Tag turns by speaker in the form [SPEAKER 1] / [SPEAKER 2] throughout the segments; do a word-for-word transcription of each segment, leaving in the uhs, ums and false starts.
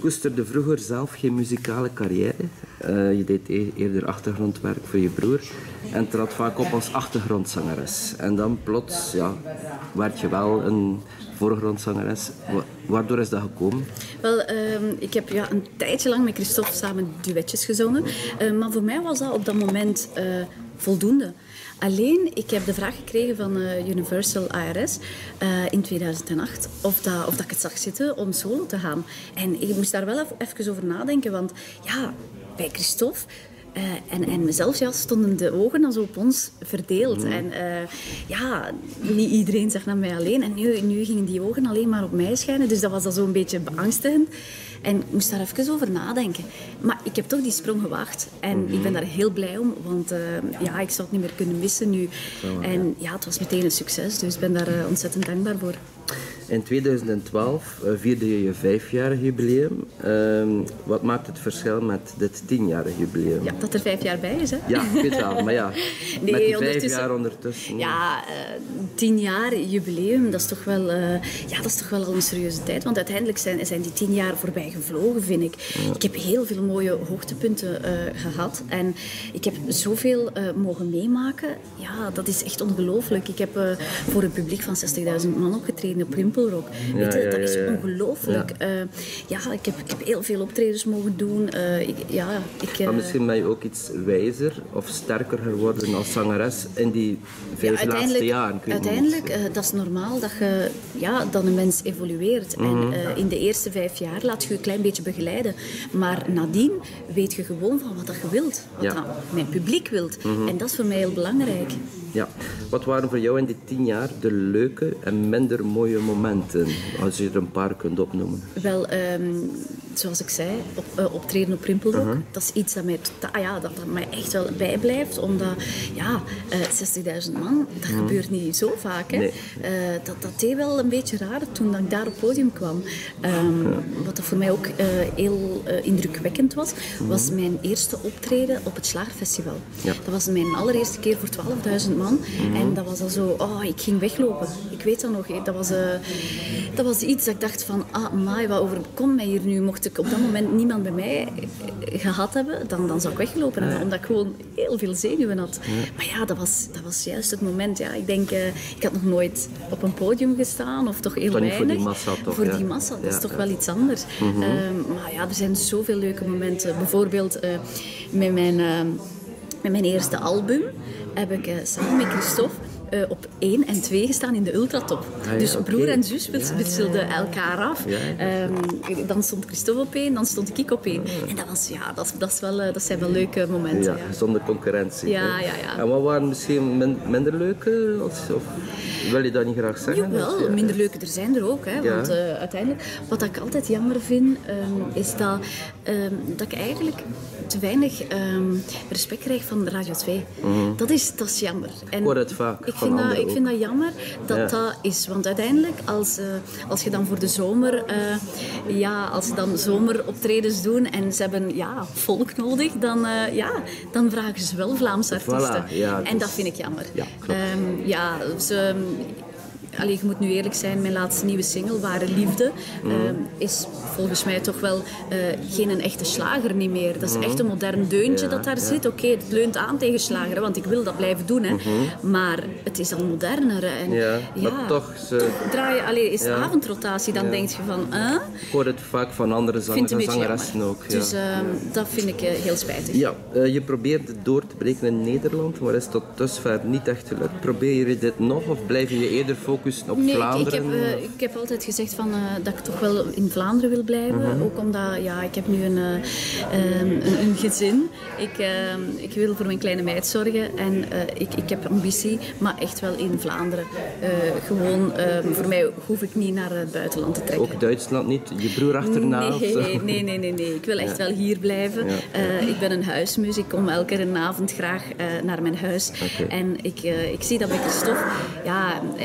[SPEAKER 1] koesterde vroeger zelf geen muzikale carrière. Uh, je deed e- eerder achtergrondwerk voor je broer en trad vaak op als achtergrondzangeres. En dan plots ja, werd je wel een voorgrondzangeres. Wa- waardoor is dat gekomen?
[SPEAKER 2] Wel, uh, ik heb ja, een tijdje lang met Christophe samen duetjes gezongen. Uh, maar voor mij was dat op dat moment uh, voldoende. Alleen, ik heb de vraag gekregen van uh, Universal A R S uh, in tweeduizend acht of, dat, of dat ik het zag zitten om solo te gaan. En ik moest daar wel even over nadenken, want ja, bij Christophe uh, en, en mezelf ja, stonden de ogen dan zo op ons verdeeld. Mm. En uh, ja, niet iedereen zag naar mij alleen. En nu, nu gingen die ogen alleen maar op mij schijnen, dus dat was dan zo'n beetje beangstigend. En ik moest daar even over nadenken. Maar ik heb toch die sprong gewaagd. En mm-hmm. ik ben daar heel blij om. Want uh, ja, ik zou het niet meer kunnen missen nu. Oh, en ja, het was meteen een succes. Dus ik ben daar uh, ontzettend dankbaar voor.
[SPEAKER 1] In tweeduizend twaalf uh, vierde je je vijfjarig jubileum. Uh, wat maakt het verschil met dit tienjarig jubileum?
[SPEAKER 2] Ja, dat er vijf jaar bij is, hè?
[SPEAKER 1] Ja, ik weet wel. Maar ja, nee, met die vijf jaar ondertussen.
[SPEAKER 2] Ja, uh, tien jaar jubileum, dat is toch wel, uh, ja, dat is toch wel al een serieuze tijd. Want uiteindelijk zijn, zijn die tien jaar voorbij gevlogen, vind ik. Ja. Ik heb heel veel mooie hoogtepunten uh, gehad. En ik heb zoveel uh, mogen meemaken. Ja, dat is echt ongelooflijk. Ik heb uh, voor een publiek van zestigduizend man opgetreden op Rimpelrock. Ja, Weet je, ja, dat is ja, ja. ongelooflijk. Ja. Uh, ja, ik heb, ik heb heel veel optredens mogen doen. Uh, ik, ja, ik, uh...
[SPEAKER 1] Maar misschien ben je ook iets wijzer of sterker geworden als zangeres in die vijf ja, laatste jaren.
[SPEAKER 2] Uiteindelijk, uh, dat is normaal dat je, ja, dat een mens evolueert. Mm-hmm. En uh, in de eerste vijf jaar laat je je een klein beetje begeleiden. Maar nadien weet je gewoon van wat dat je wilt. Wat ja. dat mijn publiek wilt. Mm-hmm. En dat is voor mij heel belangrijk.
[SPEAKER 1] Ja. Wat waren voor jou in die tien jaar de leuke en minder mooie momenten? Als je er een paar kunt opnoemen.
[SPEAKER 2] Wel, um, zoals ik zei, op, uh, optreden op Rimpelrock. Uh-huh. Dat is iets dat mij, tota- ah ja, dat, dat mij echt wel bijblijft. Omdat, ja, uh, zestigduizend man, dat uh-huh. gebeurt niet zo vaak. Hè. Nee. Uh, dat, dat deed wel een beetje raar toen dat ik daar op het podium kwam. Um, uh-huh. Wat dat voor mij ook uh, heel uh, indrukwekkend was, uh-huh. was mijn eerste optreden op het Slagerfestival. Ja. Dat was mijn allereerste keer voor twaalfduizend man. Uh-huh. En dat was al zo, oh, ik ging weglopen. Ik weet dat nog, hè. Dat was... Uh, Dat was iets dat ik dacht van, ah, maai, wat overkomt mij hier nu? Mocht ik op dat moment niemand bij mij gehad hebben, dan, dan zou ik weggelopen hebben, omdat ik gewoon heel veel zenuwen had. Ja. Maar ja, dat was, dat was juist het moment. Ja. Ik denk, uh, ik had nog nooit op een podium gestaan, of toch heel
[SPEAKER 1] toch
[SPEAKER 2] weinig.
[SPEAKER 1] Voor die massa, toch?
[SPEAKER 2] Voor
[SPEAKER 1] ja.
[SPEAKER 2] die massa, dat
[SPEAKER 1] ja.
[SPEAKER 2] is toch wel iets anders. Mm-hmm. Uh, maar ja, er zijn zoveel leuke momenten. Bijvoorbeeld uh, met, mijn, uh, met mijn eerste album heb ik uh, samen met Christophe Uh, op één en twee gestaan in de ultratop. Ah, ja, dus broer okay. en zus wisselden ja, ja, ja. elkaar af. Ja, ja. Um, dan stond Christophe op één, dan stond ik op één. Ja. En dat, was, ja, dat, dat, is wel, dat zijn wel leuke momenten.
[SPEAKER 1] Ja,
[SPEAKER 2] ja.
[SPEAKER 1] Zonder concurrentie.
[SPEAKER 2] Ja, ja, ja.
[SPEAKER 1] En wat waren misschien min, minder leuke? Of, of wil je dat niet graag zeggen?
[SPEAKER 2] Jawel, ja, minder leuke. Er zijn er ook. Hè, ja. Want uh, uiteindelijk, wat ik altijd jammer vind, um, is dat, um, dat ik eigenlijk te weinig um, respect krijg van Radio twee. Mm-hmm. Dat, is, dat is jammer. En
[SPEAKER 1] ik hoor het vaak.
[SPEAKER 2] Ik vind, dat, ik vind dat jammer dat ja. dat is. Want uiteindelijk, als, uh, als je dan voor de zomer... Uh, ja, als ze dan zomeroptredens doen en ze hebben ja, volk nodig, dan, uh, ja, dan vragen ze wel Vlaamse artiesten.
[SPEAKER 1] Voilà, ja,
[SPEAKER 2] en dat vind ik jammer.
[SPEAKER 1] Ja, klopt.
[SPEAKER 2] Um, ja, ze... Allee, je moet nu eerlijk zijn, mijn laatste nieuwe single, Ware Liefde, mm. uh, is volgens mij toch wel uh, geen een echte slager niet meer. Dat is mm. echt een modern deuntje ja, dat daar ja. zit. Oké, okay, het leunt aan tegen slager, want ik wil dat blijven doen. Hè. Mm-hmm. Maar het is al moderner. En,
[SPEAKER 1] ja, ja, maar toch... Ze...
[SPEAKER 2] toch draai je, allee, is ja. avondrotatie, dan ja. denk je van... Uh,
[SPEAKER 1] ik hoor het vaak van andere zangers en zangeressen ook. Ja.
[SPEAKER 2] Dus uh, ja. dat vind ik uh, heel spijtig.
[SPEAKER 1] Ja, uh, je probeert door te breken in Nederland, maar is tot dusver niet echt gelukt. Probeer je dit nog of blijf je eerder focussen op
[SPEAKER 2] nee,
[SPEAKER 1] Vlaanderen?
[SPEAKER 2] Ik, ik, heb, uh, ik heb altijd gezegd van, uh, dat ik toch wel in Vlaanderen wil blijven. Uh-huh. Ook omdat, ja, ik heb nu een, uh, een, een gezin. Ik, uh, ik wil voor mijn kleine meid zorgen. En uh, ik, ik heb ambitie, maar echt wel in Vlaanderen. Uh, gewoon, uh, voor mij hoef ik niet naar het buitenland te trekken.
[SPEAKER 1] Ook Duitsland niet? Je broer achterna?
[SPEAKER 2] Nee, nee, nee, nee, nee. Ik wil echt ja. wel hier blijven. Ja. Uh, ik ben een huismus. Ik kom elke keer een avond graag uh, naar mijn huis. Okay. En ik, uh, ik zie dat bij Christophe. Ja, hij, hij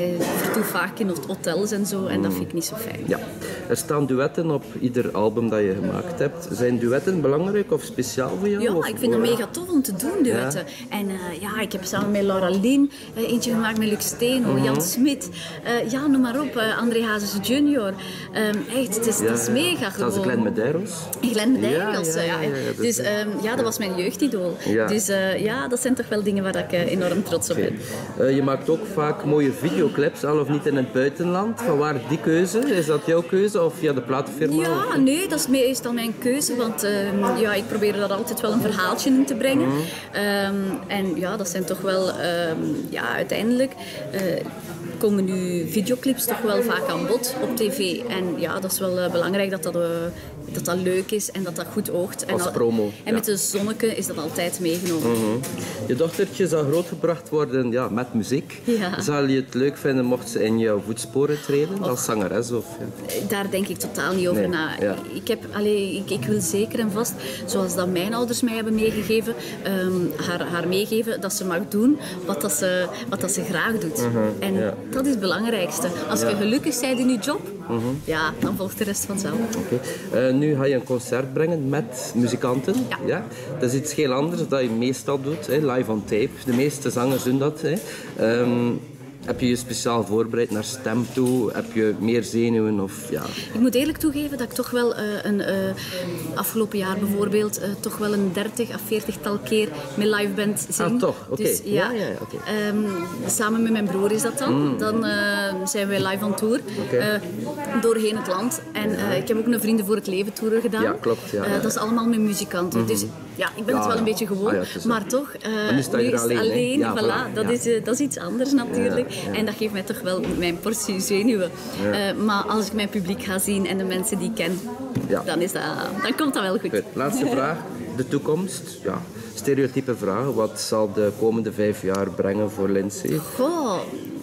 [SPEAKER 2] wij vertoeven vaak in hotels en zo en dat vind ik niet zo fijn.
[SPEAKER 1] Ja. Er staan duetten op ieder album dat je gemaakt hebt. Zijn duetten belangrijk of speciaal voor jou?
[SPEAKER 2] Ja,
[SPEAKER 1] of,
[SPEAKER 2] ik vind het mega tof om te doen, duetten. Ja. En uh, ja, ik heb samen met Laura Lien uh, eentje gemaakt met Luc Steenhoorn, uh-huh. Jan Smit, uh, ja, noem maar op, uh, André Hazes junior Um, echt, het is,
[SPEAKER 1] ja.
[SPEAKER 2] het is mega gewoon.
[SPEAKER 1] Dat is Glenn Medeiros?
[SPEAKER 2] Glenn Medeiros, ja. ja, ja, ja.
[SPEAKER 1] ja
[SPEAKER 2] Dus um, ja, dat was mijn jeugdidool. Ja. Dus uh, ja, dat zijn toch wel dingen waar ik uh, enorm trots op ben.
[SPEAKER 1] Uh, je maakt ook vaak mooie videoclips, al of niet in het buitenland. Van waar die keuze? Is dat jouw keuze of via de platenfirma?
[SPEAKER 2] Ja,
[SPEAKER 1] of?
[SPEAKER 2] nee, dat is meestal mijn keuze, want uh, ja, ik probeer er altijd wel een verhaaltje in te brengen. Mm. Um, en ja, dat zijn toch wel, um, ja, uiteindelijk uh, komen nu videoclips toch wel vaak aan bod op tv. En ja, dat is wel uh, belangrijk dat dat, uh, dat dat leuk is en dat dat goed oogt. En
[SPEAKER 1] als
[SPEAKER 2] al,
[SPEAKER 1] promo.
[SPEAKER 2] En
[SPEAKER 1] ja.
[SPEAKER 2] met de zonneke is dat altijd meegenomen.
[SPEAKER 1] Mm-hmm. Je dochtertje zal grootgebracht worden ja, met muziek.
[SPEAKER 2] Ja.
[SPEAKER 1] Zal je het leuk vinden mocht ze in jouw voetsporen treden, als zangeres? Of, ja?
[SPEAKER 2] Daar denk ik totaal niet over nee. na.
[SPEAKER 1] Ja.
[SPEAKER 2] Ik, heb, allee, ik, ik wil zeker en vast, zoals dat mijn ouders mij hebben meegegeven, um, haar, haar meegeven dat ze mag doen wat, dat ze, wat dat ze graag doet. Mm-hmm. En ja. dat is het belangrijkste. Als ja. je gelukkig bent in je job, mm-hmm. ja, dan volgt de rest vanzelf.
[SPEAKER 1] Okay. Uh, nu ga je een concert brengen met muzikanten.
[SPEAKER 2] Ja.
[SPEAKER 1] Ja? Dat is iets heel anders dan je meestal doet, hè? Live on tape. De meeste zangers doen dat. Hè? Um, Heb je je speciaal voorbereid naar stem toe? Heb je meer zenuwen? Of, ja?
[SPEAKER 2] Ik moet eerlijk toegeven dat ik toch wel uh, een uh, afgelopen jaar bijvoorbeeld uh, toch wel een dertig à veertigtal keer met live band zing.
[SPEAKER 1] Ah, toch? Oké. Okay.
[SPEAKER 2] Dus, ja,
[SPEAKER 1] ja, ja, okay.
[SPEAKER 2] um, samen met mijn broer is dat dan. Mm. Dan uh, zijn wij live on tour okay. uh, doorheen het land. En uh, ik heb ook een Vrienden voor het Leven tour gedaan.
[SPEAKER 1] Ja, klopt. Ja,
[SPEAKER 2] uh,
[SPEAKER 1] ja.
[SPEAKER 2] Dat is allemaal met muzikanten. Mm-hmm. Dus ja, ik ben ja, het wel een beetje gewoon. Ah, ja, maar toch, uh,
[SPEAKER 1] maar nu sta je
[SPEAKER 2] nu is
[SPEAKER 1] alleen.
[SPEAKER 2] alleen
[SPEAKER 1] Ja,
[SPEAKER 2] voilà,
[SPEAKER 1] voilà.
[SPEAKER 2] Dat,
[SPEAKER 1] Ja.
[SPEAKER 2] is, uh, dat is iets anders natuurlijk. Ja, ja. En dat geeft mij toch wel mijn portie zenuwen. Ja. Uh, maar als ik mijn publiek ga zien en de mensen die ik ken, ja. dan, is dat, dan komt dat wel goed.
[SPEAKER 1] Goed. Laatste vraag. De toekomst. Ja. Stereotype vraag. Wat zal de komende vijf jaar brengen voor Lindsay?
[SPEAKER 2] Goh.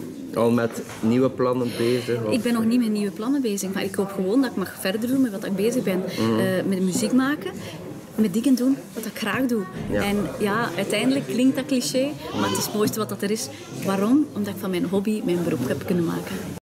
[SPEAKER 1] Al met nieuwe plannen bezig? Of?
[SPEAKER 2] Ik ben nog niet met nieuwe plannen bezig. Maar ik hoop gewoon dat ik mag verder doen met wat ik bezig ben. Mm. Uh, met muziek maken. Met dingen doen wat ik graag doe. Ja. En ja, uiteindelijk klinkt dat cliché, maar het is het mooiste wat dat er is. Waarom? Omdat ik van mijn hobby mijn beroep heb kunnen maken.